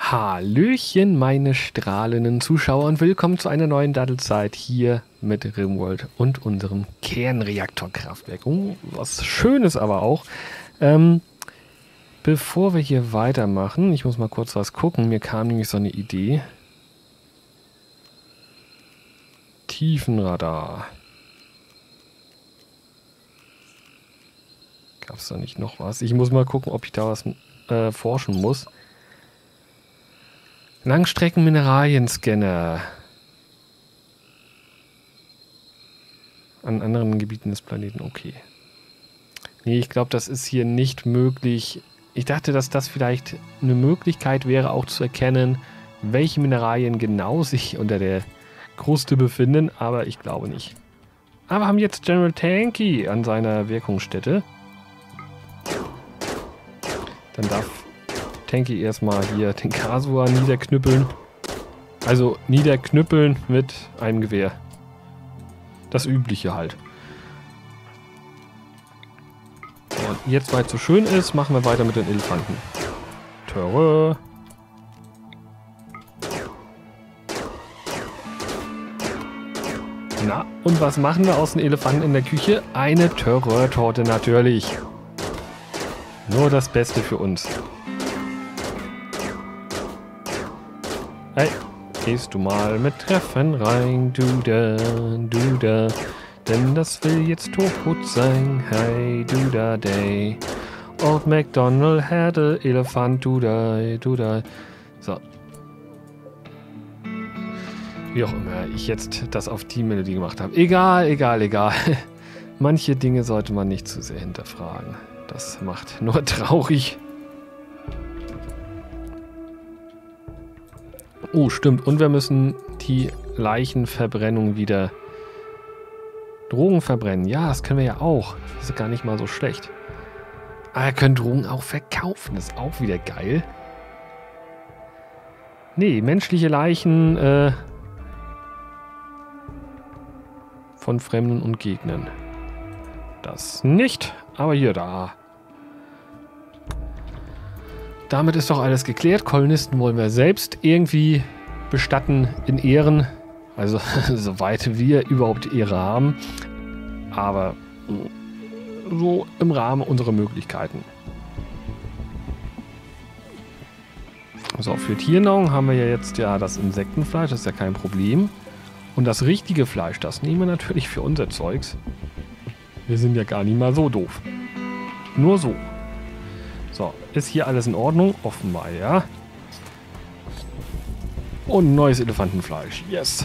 Hallöchen, meine strahlenden Zuschauer und willkommen zu einer neuen Dattelzeit hier mit Rimworld und unserem Kernreaktorkraftwerk. Oh, was Schönes aber auch. Bevor wir hier weitermachen, ich muss mal kurz was gucken, mir kam nämlich so eine Idee. Tiefenradar. Gab es da nicht noch was? Ich muss mal gucken, ob ich da was forschen muss. Langstrecken-Mineralienscanner. An anderen Gebieten des Planeten, okay. Nee, ich glaube, das ist hier nicht möglich. Ich dachte, dass das vielleicht eine Möglichkeit wäre, auch zu erkennen, welche Mineralien genau sich unter der Kruste befinden, aber ich glaube nicht. Aber wir haben jetzt General Tanky an seiner Wirkungsstätte. Dann darf Tanky erstmal hier den Kasua niederknüppeln. Also niederknüppeln mit einem Gewehr. Das Übliche halt. Und jetzt, weil es so schön ist, machen wir weiter mit den Elefanten. Töre. Na, und was machen wir aus den Elefanten in der Küche? Eine Terror-Torte natürlich. Nur das Beste für uns. Hey, gehst du mal mit Treffen rein, du da, denn das will jetzt tot sein, hey, du da, day. Old MacDonald had a elephant, du da. So. Wie auch immer ich jetzt das auf die Melodie gemacht habe. Egal. Manche Dinge sollte man nicht zu sehr hinterfragen. Das macht nur traurig. Oh, stimmt. Und wir müssen die Leichenverbrennung wieder... Drogen verbrennen. Ja, das können wir ja auch. Das ist gar nicht mal so schlecht. Aber wir können Drogen auch verkaufen. Das ist auch wieder geil. Nee, menschliche Leichen von Fremden und Gegnern. Das nicht. Aber hier, da. Damit ist doch alles geklärt. Kolonisten wollen wir selbst irgendwie bestatten in Ehren. Also, soweit wir überhaupt Ehre haben. Aber so im Rahmen unserer Möglichkeiten. So, für Tiernahrung haben wir ja jetzt ja das Insektenfleisch. Das ist ja kein Problem. Und das richtige Fleisch, das nehmen wir natürlich für unser Zeugs. Wir sind ja gar nicht mal so doof. Nur so. So, ist hier alles in Ordnung? Offenbar, ja. Und neues Elefantenfleisch. Yes.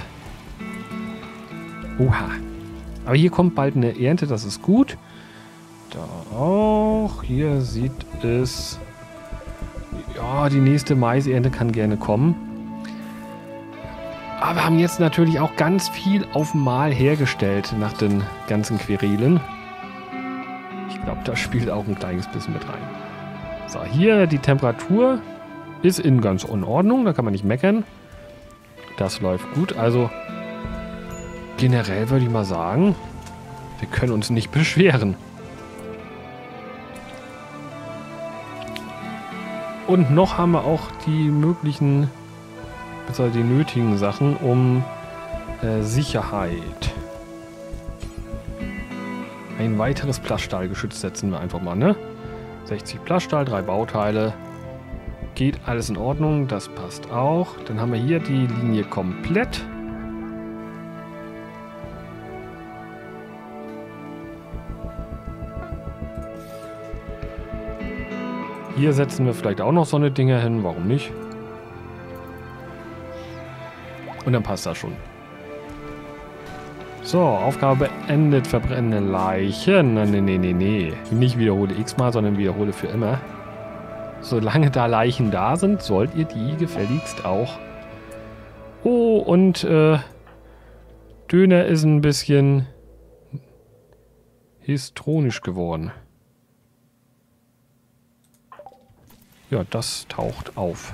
Oha. Aber hier kommt bald eine Ernte, das ist gut. Da auch. Hier sieht es... Ja, die nächste Maisernte kann gerne kommen. Aber wir haben jetzt natürlich auch ganz viel auf einmal hergestellt nach den ganzen Querelen. Ich glaube, das spielt auch ein kleines bisschen mit rein. So, hier die Temperatur ist ganz in Ordnung, da kann man nicht meckern. Das läuft gut, also generell würde ich mal sagen, wir können uns nicht beschweren. Und noch haben wir auch die möglichen, also die nötigen Sachen um Sicherheit. Ein weiteres Plaststahlgeschütz setzen wir einfach mal, ne? 60 Plaststahl, 3 Bauteile. Geht alles in Ordnung, das passt auch. Dann haben wir hier die Linie komplett. Hier setzen wir vielleicht auch noch so eine Dinger hin, warum nicht? Und dann passt das schon. So, Aufgabe beendet, verbrennende Leichen. Nee. Nicht wiederhole x-mal, sondern wiederhole für immer. Solange da Leichen da sind, sollt ihr die gefälligst auch. Oh, und Döner ist ein bisschen histronisch geworden. Ja, das taucht auf.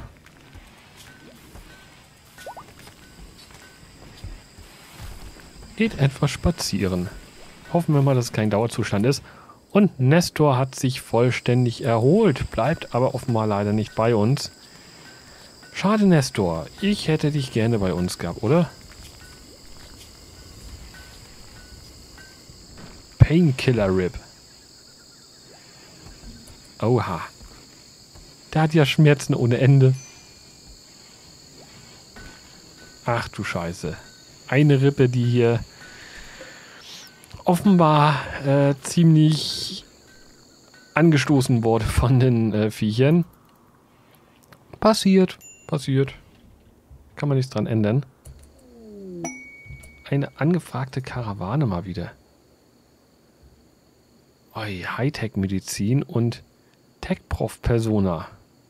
Geht etwas spazieren. Hoffen wir mal, dass es kein Dauerzustand ist. Und Nestor hat sich vollständig erholt, bleibt aber offenbar leider nicht bei uns. Schade, Nestor. Ich hätte dich gerne bei uns gehabt, oder? Painkiller Rib. Oha. Der hat ja Schmerzen ohne Ende. Ach du Scheiße. Eine Rippe, die hier offenbar ziemlich angestoßen wurde von den Viechern. Passiert. Kann man nichts dran ändern. Eine angefragte Karawane mal wieder. Oi, Hightech-Medizin und Tech-Prof-Persona.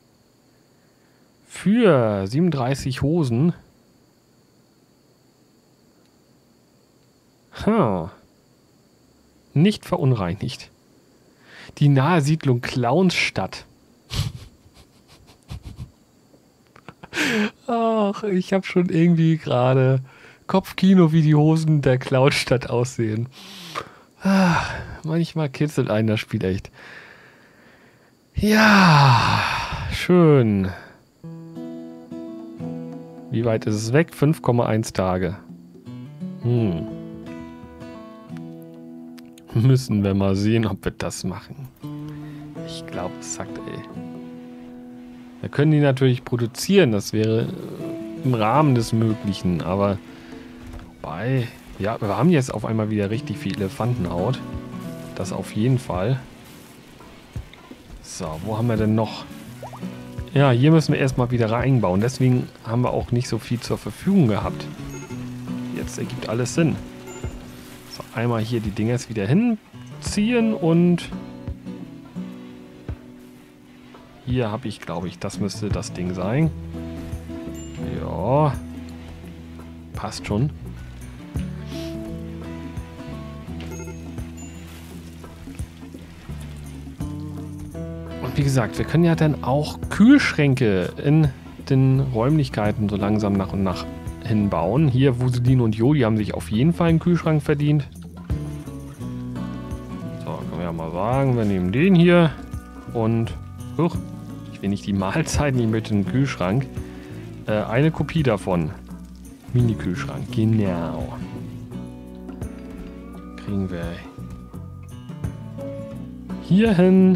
Für 37 Hosen. Nicht verunreinigt. Die nahe Siedlung Clownsstadt. Ach, ich habe schon irgendwie gerade Kopfkino, wie die Hosen der Clownstadt aussehen. Ach, manchmal kitzelt einen das Spiel echt. Ja, schön. Wie weit ist es weg? 5,1 Tage. Müssen wir mal sehen, ob wir das machen. Ich glaube, es sagt, ey. Wir können die natürlich produzieren, das wäre im Rahmen des Möglichen, aber wobei, ja, wir haben jetzt auf einmal wieder richtig viel Elefantenhaut. Das auf jeden Fall. So, wo haben wir denn noch? Ja, hier müssen wir erstmal wieder reinbauen, deswegen haben wir auch nicht so viel zur Verfügung gehabt. Jetzt ergibt alles Sinn. So, einmal hier die Dinger jetzt wieder hinziehen und hier habe ich, glaube ich, das müsste das Ding sein. Ja. Passt schon. Und wie gesagt, wir können ja dann auch Kühlschränke in den Räumlichkeiten so langsam nach und nach hinbauen. Hier, Wuselin und Jo, die haben sich auf jeden Fall einen Kühlschrank verdient. So, können wir ja mal sagen, wir nehmen den hier und ich will nicht die Mahlzeiten, ich möchte einen Kühlschrank. Eine Kopie davon. Mini-Kühlschrank, genau. Kriegen wir hier hin.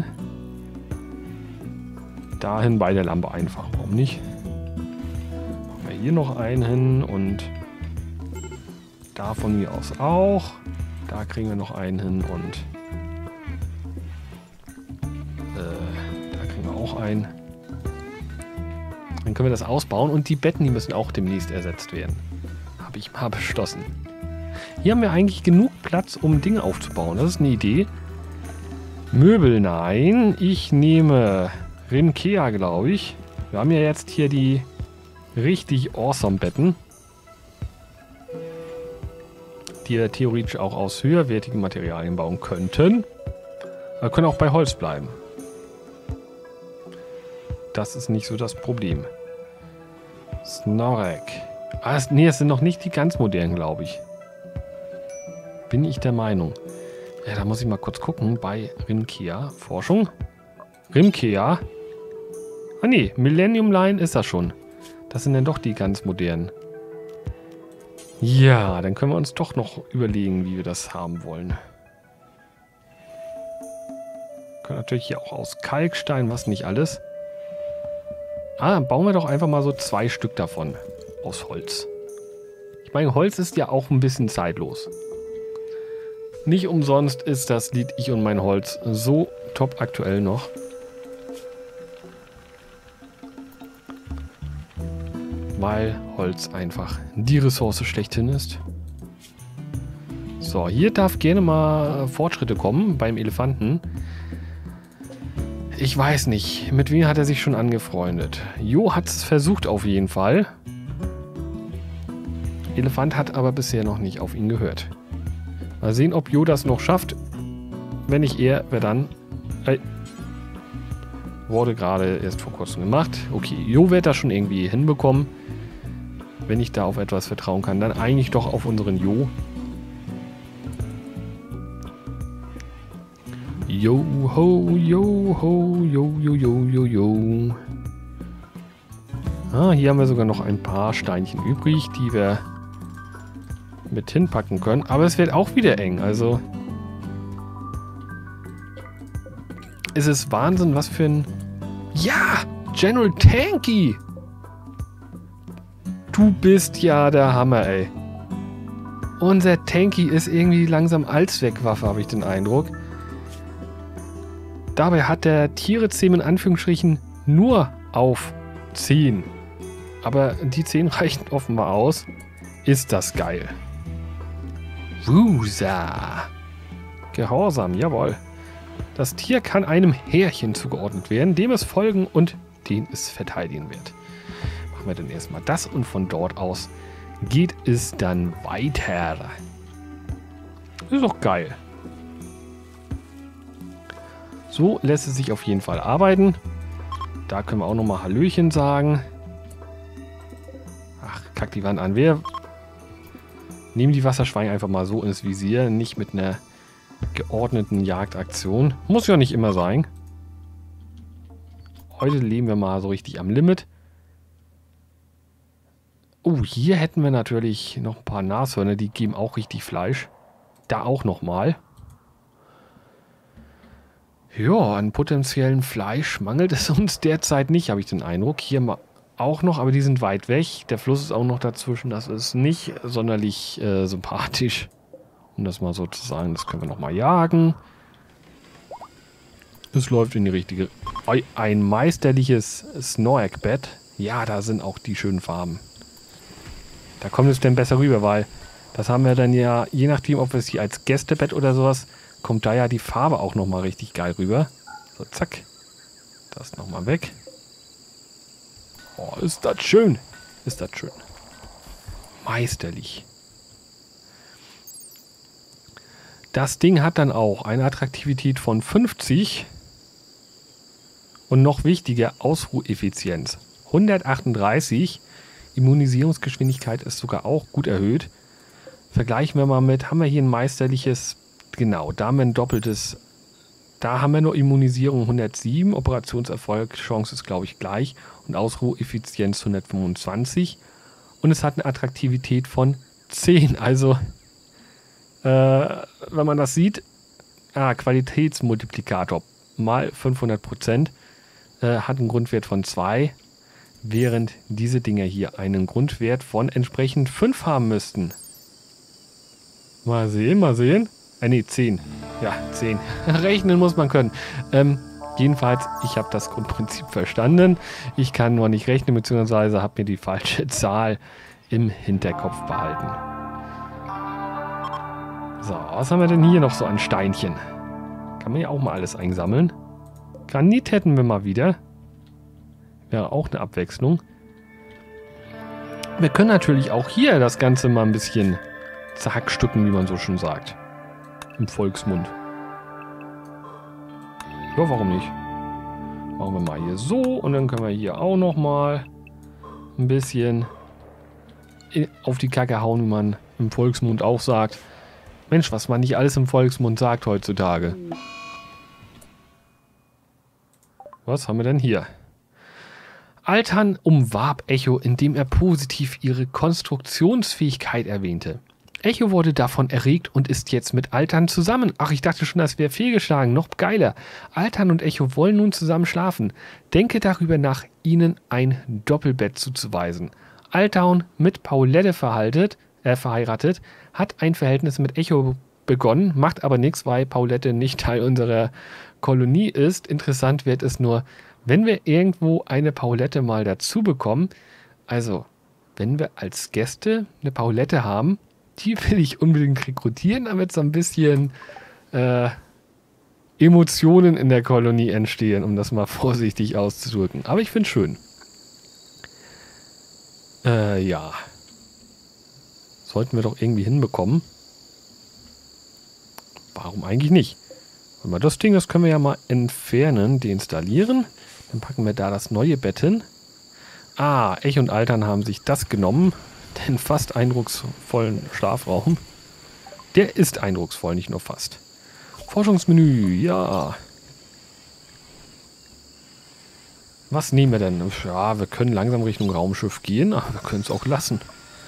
Dahin bei der Lampe einfach. Warum nicht? Machen wir hier noch einen hin und da von mir aus auch. Da kriegen wir noch einen hin und auch ein. Dann können wir das ausbauen und die Betten, die müssen auch demnächst ersetzt werden. Habe ich mal beschlossen. Hier haben wir eigentlich genug Platz, um Dinge aufzubauen. Das ist eine Idee. Möbel, nein. Ich nehme Rinkea, glaube ich. Wir haben ja jetzt hier die richtig awesome Betten. Die wir theoretisch auch aus höherwertigen Materialien bauen könnten. Wir können auch bei Holz bleiben. Das ist nicht so das Problem. Snorek. Nee, es sind noch nicht die ganz modernen, glaube ich. Bin ich der Meinung. Ja, da muss ich mal kurz gucken. Bei Rinkea. Forschung. Rinkea. Ah nee, Millennium Line ist das schon. Das sind dann doch die ganz modernen. Ja, dann können wir uns doch noch überlegen, wie wir das haben wollen. Können natürlich hier auch aus Kalkstein, was nicht alles. Bauen wir doch einfach mal so 2 Stück davon. Aus Holz. Ich meine, Holz ist ja auch ein bisschen zeitlos. Nicht umsonst ist das Lied Ich und mein Holz so top aktuell noch. Weil Holz einfach die Ressource schlechthin ist. So, hier darf gerne mal Fortschritte kommen beim Elefanten. Ich weiß nicht, mit wem hat er sich schon angefreundet? Jo hat es versucht auf jeden Fall. Elefant hat aber bisher noch nicht auf ihn gehört. Mal sehen, ob Jo das noch schafft. Wenn nicht er, wer dann? Wurde gerade erst vor kurzem gemacht. Okay, Jo wird das schon irgendwie hinbekommen. Wenn ich da auf etwas vertrauen kann, dann eigentlich doch auf unseren Jo. Yo ho, yo ho, yo, yo, yo, yo, yo. Ah, hier haben wir sogar noch ein paar Steinchen übrig, die wir mit hinpacken können. Aber es wird auch wieder eng. Also es ist Wahnsinn, was für ein... Ja! General Tanky! Du bist ja der Hammer, ey. Unser Tanky ist irgendwie langsam Allzweckwaffe, habe ich den Eindruck. Dabei hat der Tierezähm in Anführungsstrichen nur auf 10. Aber die 10 reichen offenbar aus. Ist das geil. Wusa. Gehorsam, jawohl. Das Tier kann einem Härchen zugeordnet werden, dem es folgen und den es verteidigen wird. Machen wir dann erstmal das und von dort aus geht es dann weiter. Ist doch geil. So lässt es sich auf jeden Fall arbeiten. Da können wir auch nochmal Hallöchen sagen. Ach, kack die Wand an. Wir nehmen die Wasserschweine einfach mal so ins Visier, nicht mit einer geordneten Jagdaktion. Muss ja nicht immer sein. Heute leben wir mal so richtig am Limit. Oh, hier hätten wir natürlich noch ein paar Nashörner, die geben auch richtig Fleisch. Da auch nochmal. Ja, an potenziellen Fleisch mangelt es uns derzeit nicht, habe ich den Eindruck. Hier mal auch noch, aber die sind weit weg. Der Fluss ist auch noch dazwischen. Das ist nicht sonderlich sympathisch. Um das mal so zu sagen, das können wir nochmal jagen. Es läuft in die richtige... Ein meisterliches Snork-Bett. Ja, da sind auch die schönen Farben. Da kommt es denn besser rüber, weil das haben wir dann ja, je nachdem, ob wir es hier als Gästebett oder sowas, kommt da ja die Farbe auch nochmal richtig geil rüber. So, zack. Das nochmal weg. Oh, ist das schön. Ist das schön. Meisterlich. Das Ding hat dann auch eine Attraktivität von 50 und noch wichtiger, Ausruheffizienz 138. Immunisierungsgeschwindigkeit ist sogar auch gut erhöht. Vergleichen wir mal mit, haben wir hier ein meisterliches, genau, da haben wir ein doppeltes, da haben wir nur Immunisierung 107, Operationserfolg, Chance ist glaube ich gleich und Ausruheffizienz 125 und es hat eine Attraktivität von 10, also wenn man das sieht, Qualitätsmultiplikator mal 500%, hat einen Grundwert von 2, während diese Dinger hier einen Grundwert von entsprechend 5 haben müssten. Mal sehen, mal sehen. Ne, 10. Ja, 10. Rechnen muss man können. Jedenfalls, ich habe das Grundprinzip verstanden. Ich kann nur nicht rechnen, beziehungsweise habe mir die falsche Zahl im Hinterkopf behalten. So, was haben wir denn hier noch so an Steinchen? Kann man ja auch mal alles einsammeln. Granit hätten wir mal wieder. Wäre auch eine Abwechslung. Wir können natürlich auch hier das Ganze mal ein bisschen zerhackstücken, wie man so schön sagt. Im Volksmund. Ja, warum nicht? Machen wir mal hier so und dann können wir hier auch noch mal ein bisschen auf die Kacke hauen, wie man im Volksmund auch sagt. Mensch, was man nicht alles im Volksmund sagt heutzutage. Was haben wir denn hier? Altan umwarb Echo, indem er positiv ihre Konstruktionsfähigkeit erwähnte. Echo wurde davon erregt und ist jetzt mit Altan zusammen. Ach, ich dachte schon, das wäre fehlgeschlagen. Noch geiler. Altan und Echo wollen nun zusammen schlafen. Denke darüber nach, ihnen ein Doppelbett zuzuweisen. Altan, mit Paulette verheiratet, hat ein Verhältnis mit Echo begonnen, macht aber nichts, weil Paulette nicht Teil unserer Kolonie ist. Interessant wird es nur, wenn wir irgendwo eine Paulette mal dazu bekommen, also wenn wir als Gäste eine Paulette haben, die will ich unbedingt rekrutieren, damit so ein bisschen Emotionen in der Kolonie entstehen, um das mal vorsichtig auszudrücken. Aber ich finde es schön. Ja. Sollten wir doch irgendwie hinbekommen. Warum eigentlich nicht? Warte mal, das Ding, das können wir ja mal entfernen, deinstallieren. Dann packen wir da das neue Bett hin. Ah, Ech und Altan haben sich das genommen. Den fast eindrucksvollen Schlafraum. Der ist eindrucksvoll, nicht nur fast. Forschungsmenü, ja. Was nehmen wir denn? Ja, wir können langsam Richtung Raumschiff gehen, aber wir können es auch lassen.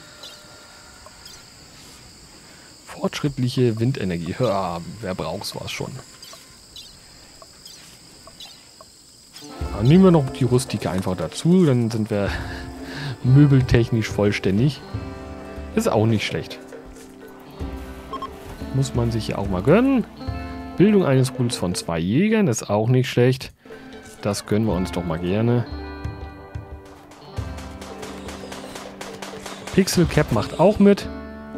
Fortschrittliche Windenergie. Ja, wer braucht sowas schon? Dann nehmen wir noch die Rustika einfach dazu, dann sind wir möbeltechnisch vollständig. Ist auch nicht schlecht. Muss man sich ja auch mal gönnen. Bildung eines Pools von 2 Jägern ist auch nicht schlecht. Das gönnen wir uns doch mal gerne. Pixel Cap macht auch mit.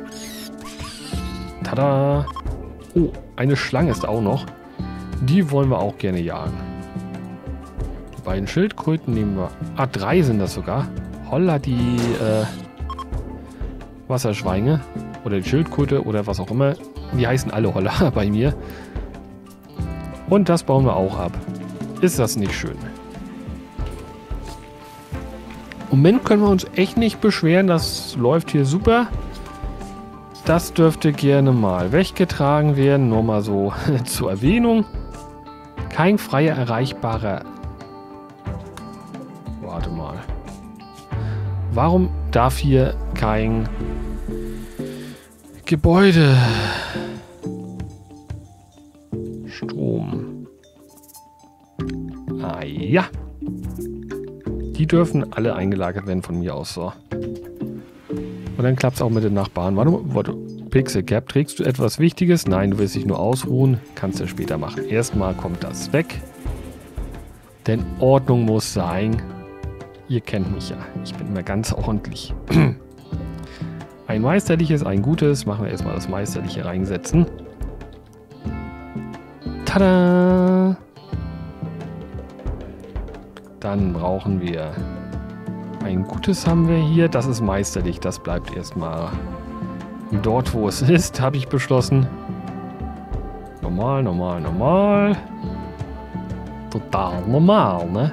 Tada! Oh, eine Schlange ist auch noch. Die wollen wir auch gerne jagen. Die beiden Schildkröten nehmen wir. Ah, 3 sind das sogar. Holla, die Wasserschweine. Oder die Schildkröte oder was auch immer. Die heißen alle Holla bei mir. Und das bauen wir auch ab. Ist das nicht schön? Im Moment können wir uns echt nicht beschweren. Das läuft hier super. Das dürfte gerne mal weggetragen werden. Nur mal so zur Erwähnung. Kein freier erreichbarer... Warte mal. Warum darf hier kein Gebäude... Strom. Ah ja. Die dürfen alle eingelagert werden von mir aus. So. Und dann klappt es auch mit den Nachbarn. Warte. Pixel Cap, trägst du etwas Wichtiges? Nein, du willst dich nur ausruhen. Kannst du später machen. Erstmal kommt das weg. Denn Ordnung muss sein. Ihr kennt mich ja. Ich bin immer ganz ordentlich. Ein meisterliches, ein gutes. Machen wir erstmal das meisterliche reinsetzen. Tada! Dann brauchen wir ein gutes haben wir hier. Das ist meisterlich. Das bleibt erstmal dort, wo es ist, habe ich beschlossen. Normal, normal, normal. Total normal, ne?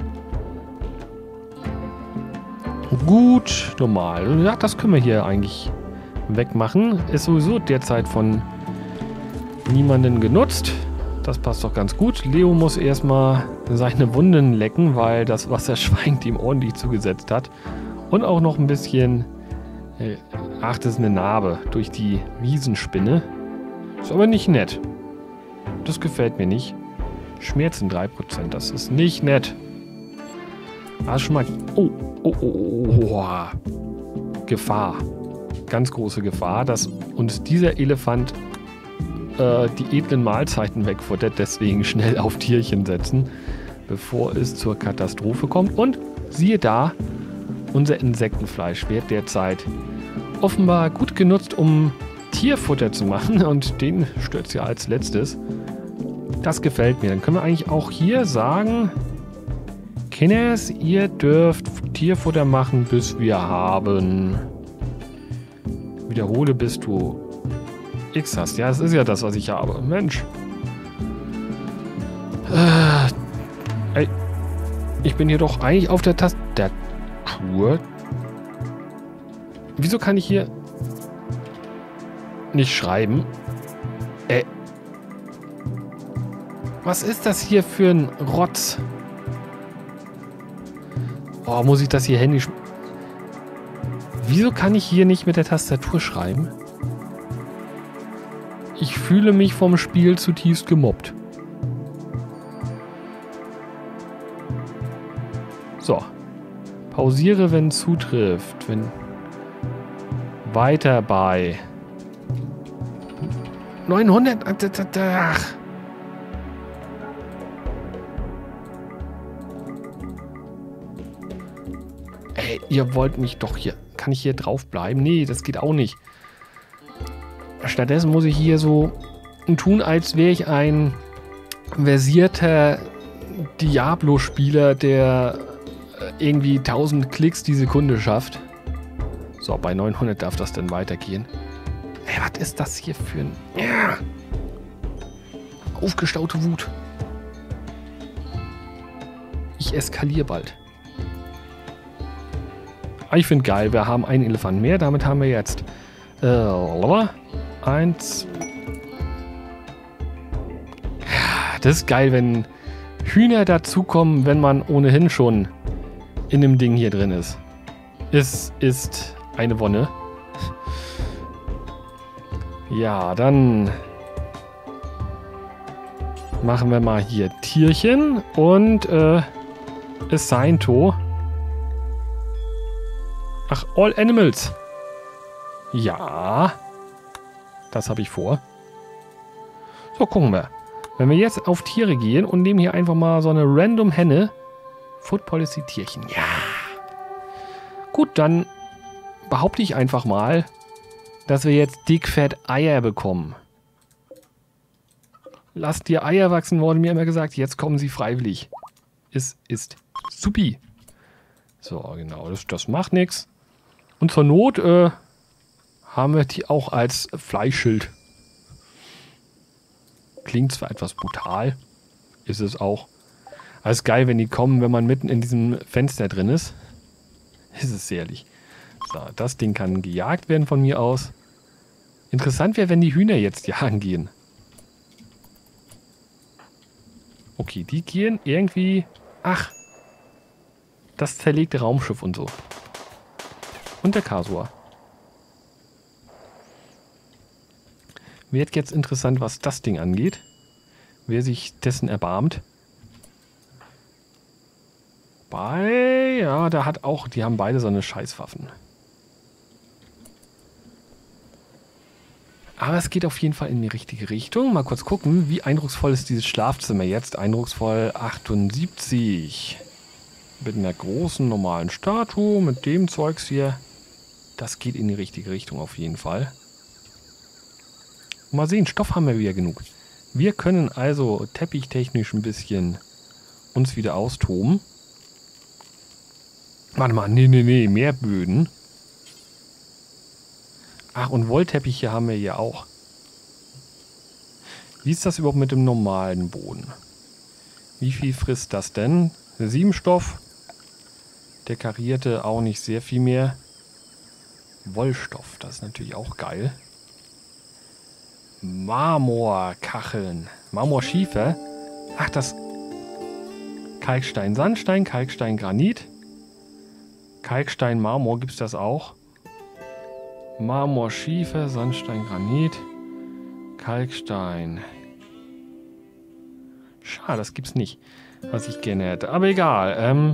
Gut, normal. Ja, das können wir hier eigentlich wegmachen. Ist sowieso derzeit von niemandem genutzt. Das passt doch ganz gut. Leo muss erstmal seine Wunden lecken, weil das Wasserschwein ihm ordentlich zugesetzt hat. Und auch noch ein bisschen... Ach, das ist eine Narbe durch die Riesenspinne. Ist aber nicht nett. Das gefällt mir nicht. Schmerzen 3%, das ist nicht nett. Ah, schon mal... Oh. Gefahr. Ganz große Gefahr, dass uns dieser Elefant die edlen Mahlzeiten wegfuttert. Deswegen schnell auf Tierchen setzen, bevor es zur Katastrophe kommt. Und siehe da, unser Insektenfleisch wird derzeit offenbar gut genutzt, um Tierfutter zu machen. Und den stürzt ja als letztes. Das gefällt mir. Dann können wir eigentlich auch hier sagen, Kinders, ihr dürft Tierfutter machen, bis wir haben. Wiederhole, bis du X hast. Ja, das ist ja das, was ich habe. Mensch. Ey. Ich bin hier doch eigentlich auf der Tastatur. Wieso kann ich hier nicht schreiben? Was ist das hier für ein Rotz? Oh, muss ich das hier händisch... Wieso kann ich hier nicht mit der Tastatur schreiben? Ich fühle mich vom Spiel zutiefst gemobbt. So. Pausiere, wenn zutrifft. Wenn... Weiter bei... 900... Ach... Ey, ihr wollt mich doch hier... Kann ich hier drauf bleiben? Nee, das geht auch nicht. Stattdessen muss ich hier so tun, als wäre ich ein versierter Diablo-Spieler, der irgendwie 1000 Klicks die Sekunde schafft. So, bei 900 darf das dann weitergehen. Ey, was ist das hier für ein... Ja. Aufgestaute Wut. Ich eskaliere bald. Ich finde geil, wir haben einen Elefant mehr. Damit haben wir jetzt 1. Das ist geil, wenn Hühner dazukommen, wenn man ohnehin schon in dem Ding hier drin ist. Es ist eine Wonne. Ja, dann machen wir mal hier Tierchen und Assignto. Ach, All Animals. Ja, das habe ich vor. So, gucken wir. Wenn wir jetzt auf Tiere gehen und nehmen hier einfach mal so eine random Henne. Food Policy Tierchen. Ja. Gut, dann behaupte ich einfach mal, dass wir jetzt dickfett Eier bekommen. Lasst dir Eier wachsen, wurde mir immer gesagt. Jetzt kommen sie freiwillig. Es ist supi. So, genau. Das macht nichts. Und zur Not haben wir die auch als Fleischschild. Klingt zwar etwas brutal, ist es auch. Aber es ist geil, wenn die kommen, wenn man mitten in diesem Fenster drin ist. Ist es ehrlich. So, das Ding kann gejagt werden von mir aus. Interessant wäre, wenn die Hühner jetzt jagen gehen. Okay, die gehen irgendwie... Ach, das zerlegte Raumschiff und so. Und der Kasua. Wird jetzt interessant, was das Ding angeht. Wer sich dessen erbarmt. Ja, da hat auch... Die haben beide so eine Scheißwaffen. Aber es geht auf jeden Fall in die richtige Richtung. Mal kurz gucken, wie eindrucksvoll ist dieses Schlafzimmer jetzt. Eindrucksvoll 78. Mit einer großen, normalen Statue, mit dem Zeugs hier. Das geht in die richtige Richtung auf jeden Fall. Mal sehen, Stoff haben wir wieder genug. Wir können also teppichtechnisch ein bisschen uns wieder austoben. Warte mal, nee, mehr Böden. Ach, und Wollteppiche haben wir hier auch. Wie ist das überhaupt mit dem normalen Boden? Wie viel frisst das denn? 7 Stoff. Der karierte auch nicht sehr viel mehr. Wollstoff, das ist natürlich auch geil. Marmorkacheln. Marmorschiefer. Ach, das... Kalkstein, Sandstein, Kalkstein, Granit. Kalkstein, Marmor, gibt es das auch? Marmorschiefer, Sandstein, Granit. Kalkstein. Schade, das gibt's nicht, was ich gerne hätte. Aber egal.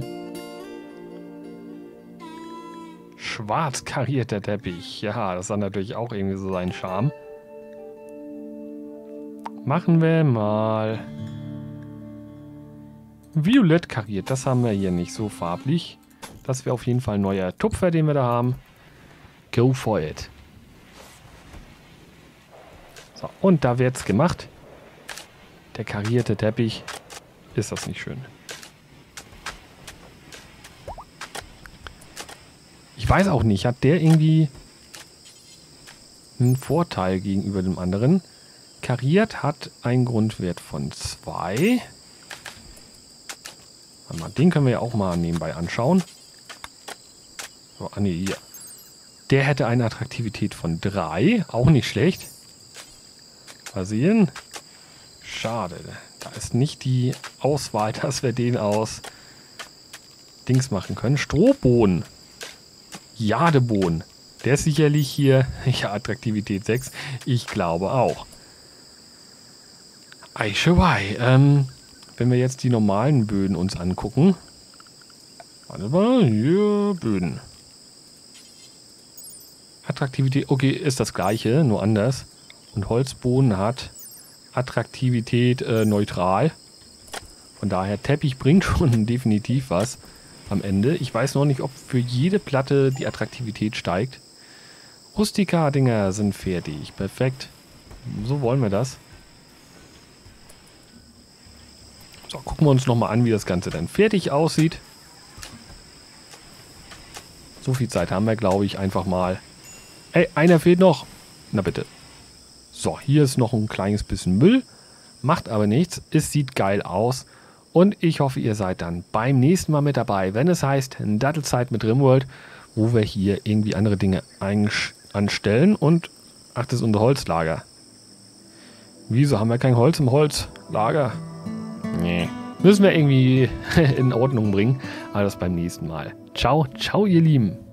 Schwarz karierter Teppich. Ja, das hat natürlich auch irgendwie so seinen Charme. Machen wir mal violett kariert. Das haben wir hier nicht so farblich. Das wäre auf jeden Fall ein neuer Tupfer, den wir da haben. Go for it. So, und da wird's gemacht. Der karierte Teppich. Ist das nicht schön? Ich weiß auch nicht. Hat der irgendwie einen Vorteil gegenüber dem anderen? Kariert hat einen Grundwert von 2. Warte mal, den können wir ja auch mal nebenbei anschauen. So, nee, hier. Der hätte eine Attraktivität von 3. Auch nicht schlecht. Mal sehen. Schade. Da ist nicht die Auswahl, dass wir den aus Dings machen können. Strohbohnen. Jadebohnen. Der ist sicherlich hier... Ja, Attraktivität 6. Ich glaube auch. Eichewei. Wenn wir jetzt die normalen Böden uns angucken. Warte mal. Hier, Böden. Attraktivität, okay, ist das gleiche, nur anders. Und Holzboden hat Attraktivität neutral. Von daher, Teppich bringt schon definitiv was am Ende. Ich weiß noch nicht, ob für jede Platte die Attraktivität steigt. Rustika-Dinger sind fertig. Perfekt. So wollen wir das. So, gucken wir uns nochmal an, wie das Ganze dann fertig aussieht. So viel Zeit haben wir, glaube ich, einfach mal. Ey, einer fehlt noch. Na bitte. So, hier ist noch ein kleines bisschen Müll. Macht aber nichts. Es sieht geil aus. Und ich hoffe, ihr seid dann beim nächsten Mal mit dabei, wenn es heißt Dattelzeit mit Rimworld, wo wir hier irgendwie andere Dinge anstellen. Und, ach, das ist unser Holzlager. Wieso haben wir kein Holz im Holzlager? Nee, Müssen wir irgendwie in Ordnung bringen. Aber das beim nächsten Mal. Ciao, ciao, ihr Lieben.